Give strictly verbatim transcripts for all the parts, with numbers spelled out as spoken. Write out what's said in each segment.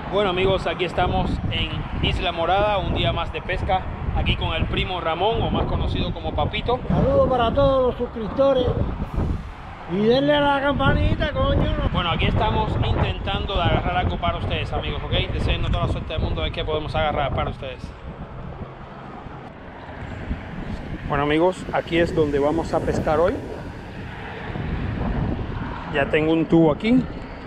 Bueno amigos, aquí estamos en Isla Morada, un día más de pesca, aquí con el primo Ramón, o más conocido como Papito. Saludos para todos los suscriptores y denle a la campanita, coño. Bueno, aquí estamos intentando de agarrar algo para ustedes, amigos, ¿ok? Deseenos toda la suerte del mundo de que podemos agarrar para ustedes. Bueno amigos, aquí es donde vamos a pescar hoy. Ya tengo un tubo aquí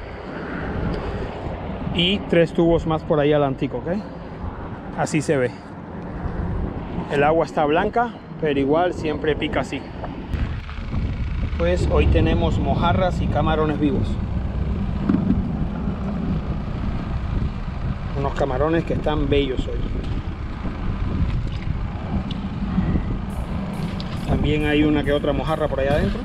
y tres tubos más por ahí adelantico, ¿ok? Así se ve. El agua está blanca, pero igual siempre pica así. Pues hoy tenemos mojarras y camarones vivos. Unos camarones que están bellos hoy. También hay una que otra mojarra por allá adentro.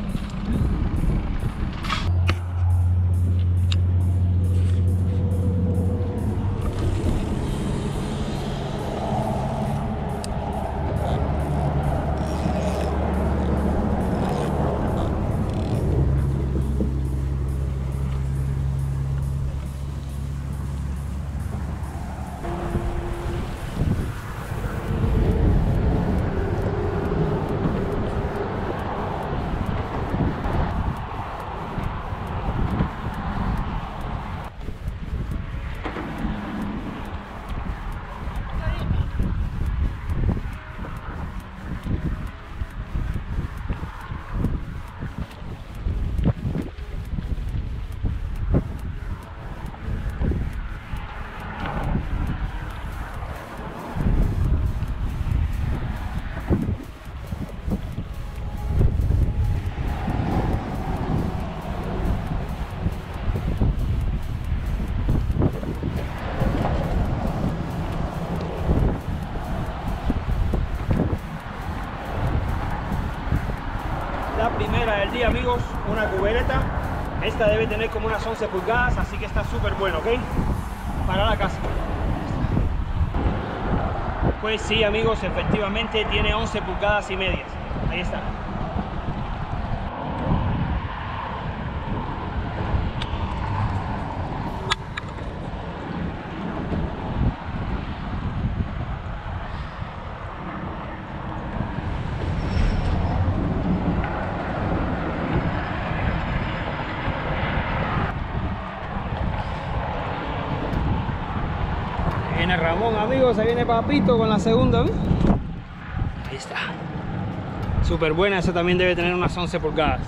La primera del día amigos, una cubereta. Esta debe tener como unas once pulgadas, así que está súper bueno, ¿ok? Para la casa. Pues sí amigos, efectivamente tiene once pulgadas y medias. Ahí está. Viene Ramón amigos, ahí viene Papito con la segunda. ¿Eh? Ahí está. Súper buena, esa también debe tener unas once pulgadas.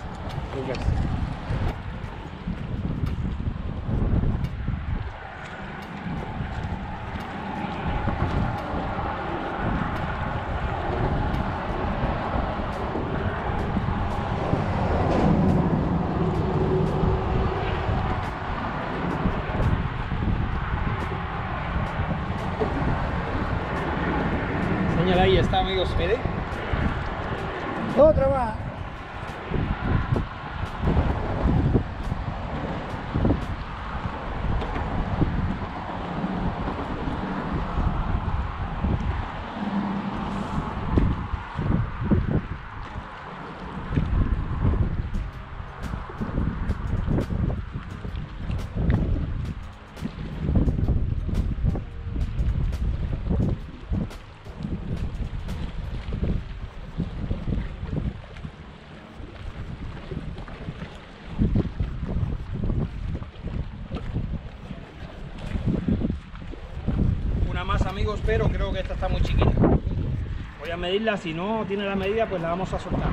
Ahí está amigos, mire. Otra más. Más amigos, pero creo que esta está muy chiquita. Voy a medirla, si no tiene la medida pues la vamos a soltar.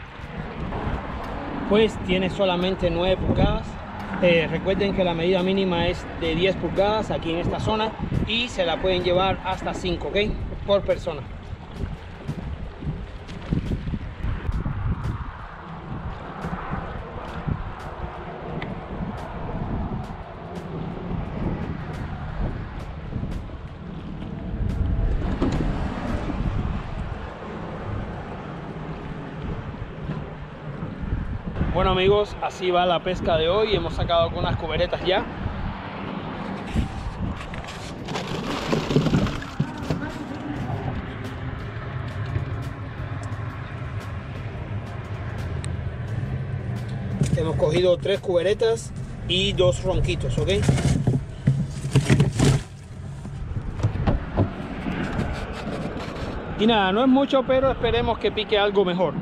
Pues tiene solamente nueve pulgadas. Eh, recuerden que la medida mínima es de diez pulgadas aquí en esta zona y se la pueden llevar hasta cinco, ¿ok? Por persona. Bueno amigos, así va la pesca de hoy. Hemos sacado algunas cuberetas ya. Hemos cogido tres cuberetas y dos ronquitos, ¿ok? Y nada, no es mucho, pero esperemos que pique algo mejor.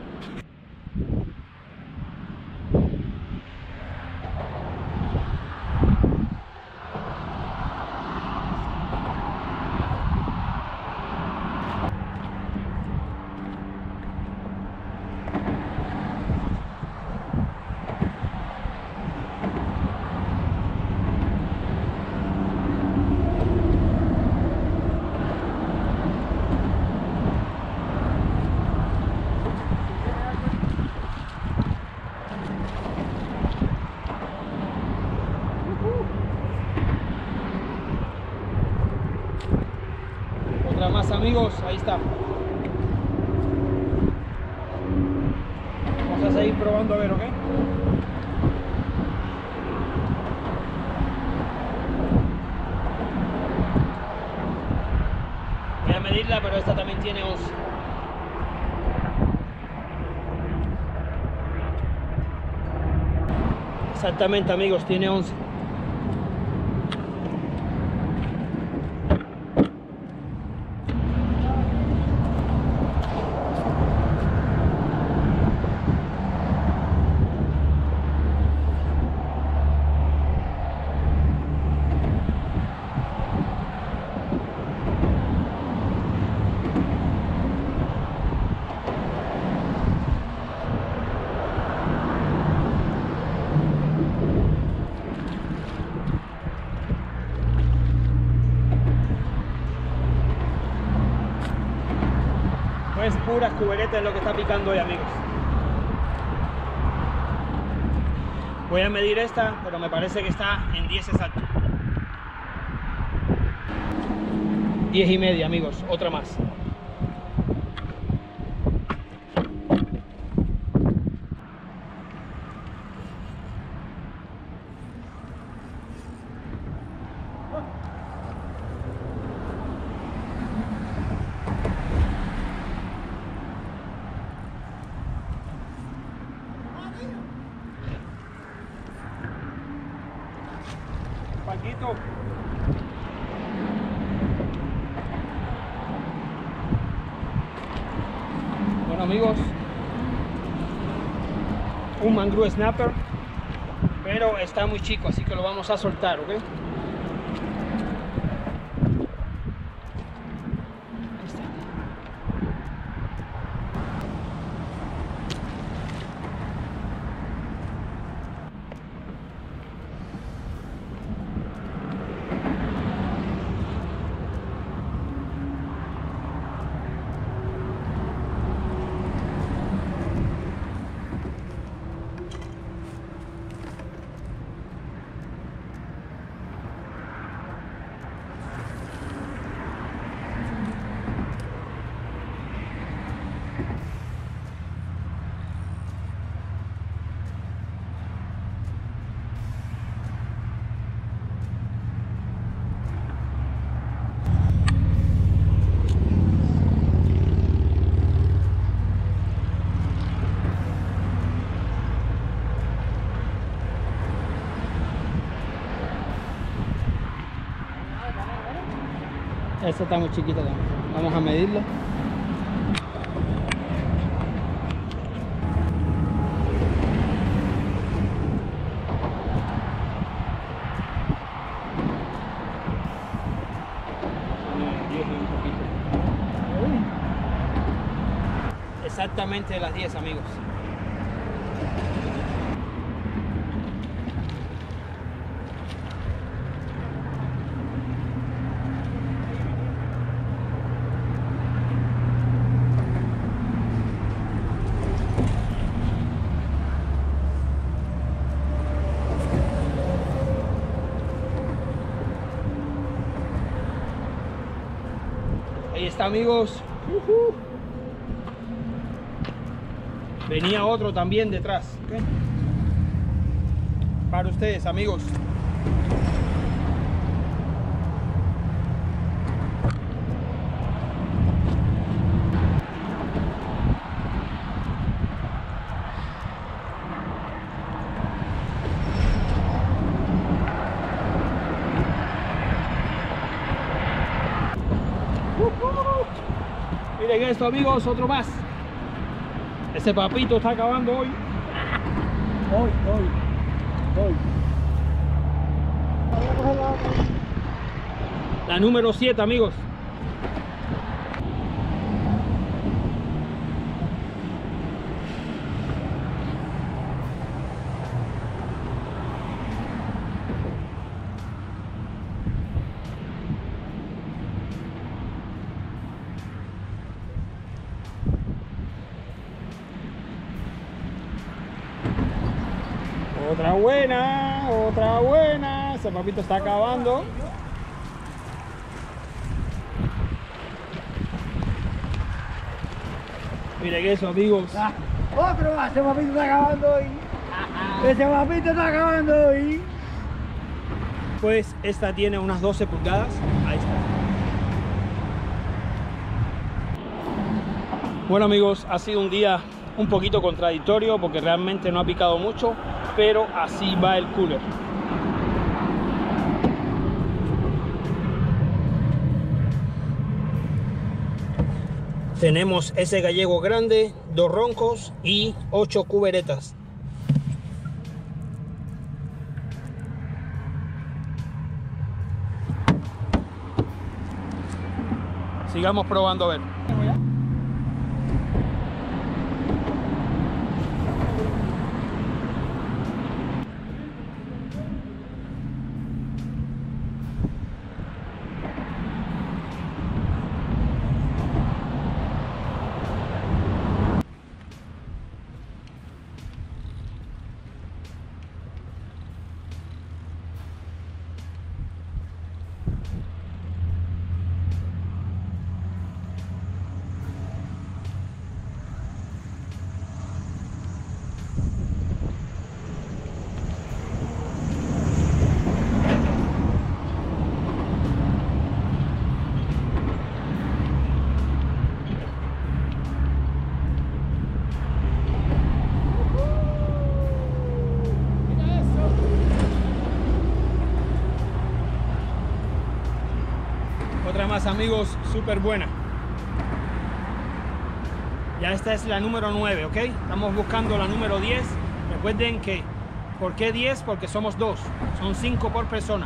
Otra más, amigos, ahí está. Vamos a seguir probando a ver, ¿ok? Voy a medirla, pero esta también tiene once. Exactamente, amigos, tiene once. Pues puras cuberetas es lo que está picando hoy, amigos. Voy a medir esta, pero me parece que está en diez exacto. diez y media, amigos, otra más. Paquito. Bueno, amigos, un mangrove snapper, pero está muy chico, así que lo vamos a soltar, ¿ok? Ahí está. Esta está muy chiquita también. Vamos a medirlo. Exactamente las diez, amigos. Ahí está, amigos. Uh-huh. Venía otro también detrás, ¿okay? Para ustedes, amigos. Miren esto, amigos, otro más. Ese papito está acabando hoy. Hoy, hoy, hoy. La número siete, amigos. Otra buena, otra buena. Ese papito está acabando. Miren eso, amigos. Ah, otro más, ese papito está acabando hoy. Ese papito está acabando hoy. Pues esta tiene unas doce pulgadas. Ahí está. Bueno, amigos, ha sido un día un poquito contradictorio porque realmente no ha picado mucho, pero así va el cooler. Tenemos ese gallego grande, dos roncos y ocho cuberetas. Sigamos probando a ver. Otra más, amigos, súper buena. Ya esta es la número nueve, ¿ok? Estamos buscando la número diez. Recuerden que, ¿por qué diez? Porque somos dos. Son cinco por persona.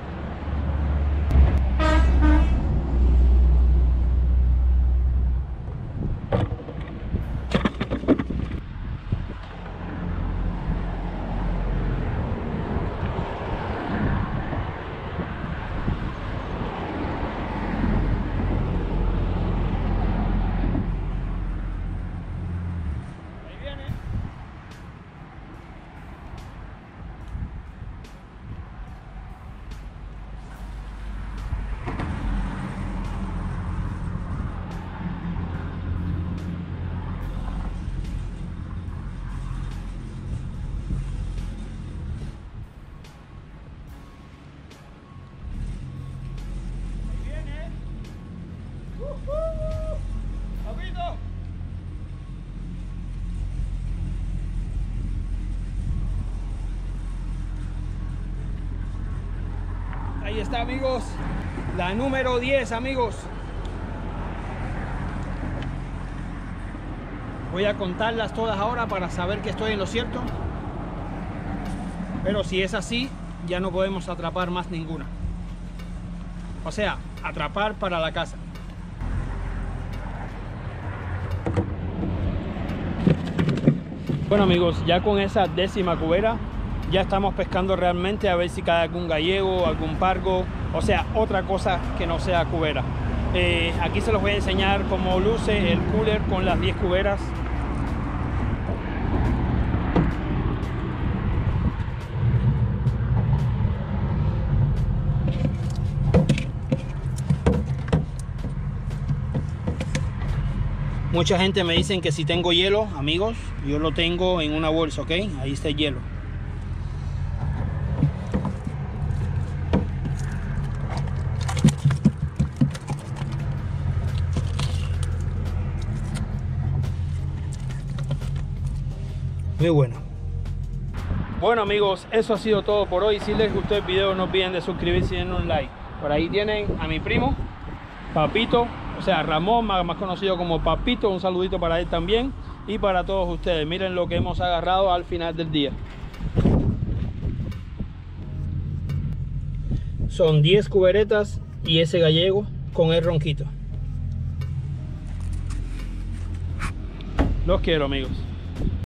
Ahí está, amigos, la número diez, amigos. Voy a contarlas todas ahora para saber que estoy en lo cierto. Pero si es así, ya no podemos atrapar más ninguna. O sea, atrapar para la casa. Bueno, amigos, ya con esa décima cubera ya estamos pescando realmente a ver si cae algún gallego, algún pargo, o sea, otra cosa que no sea cubera. Eh, aquí se los voy a enseñar cómo luce el cooler con las diez cuberas. Mucha gente me dicen que si tengo hielo, amigos, yo lo tengo en una bolsa, ¿ok? Ahí está el hielo. Muy bueno. Bueno, amigos, eso ha sido todo por hoy. Si les gustó el video, no olviden de suscribirse y darle un like. Por ahí tienen a mi primo, Papito, o sea, Ramón, más, más conocido como Papito, un saludito para él también y para todos ustedes. Miren lo que hemos agarrado al final del día. Son diez cuberetas y ese gallego con el ronquito. Los quiero, amigos.